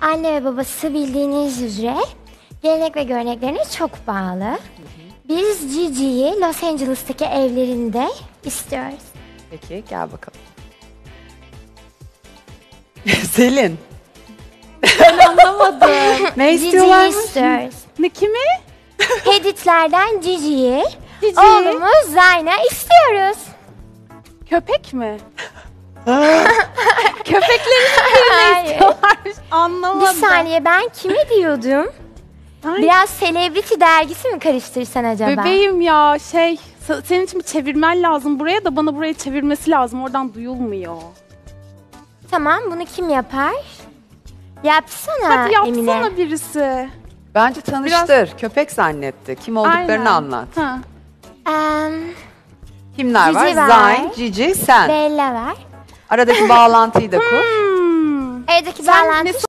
Anne ve babası bildiğiniz üzere gelenek ve göreneklerine çok bağlı. Biz Gigi'yi Los Angeles'taki evlerinde istiyoruz. Peki gel bakalım. Selin. Ben anlamadım. Ne Gigi'yi istiyorlarmış? istiyoruz. Ne kimi? Heditlerden Gigi'yi, Cici. oğlumuz Zayna istiyoruz. Köpek mi? Köpeklerin Hayır. istiyorlarmış. Anlamadım. Bir saniye, ben kime diyordum? Ay, Biraz Celebrity dergisi mi karıştırsan acaba? bebeğim ya senin için bir çevirmen lazım buraya da bana buraya çevirmesi lazım. Oradan duyulmuyor. Tamam, bunu kim yapar? Yapsana Hadi yapsana Emine. birisi. Bence tanıştır. Köpek zannetti. Kim olduklarını Aynen. anlat. Ha. Kimler var? Cici var. Zayn, Cici, sen. Bella var. Aradaki bağlantıyı da kur. Hmm. Evdeki Sen bağlantı ne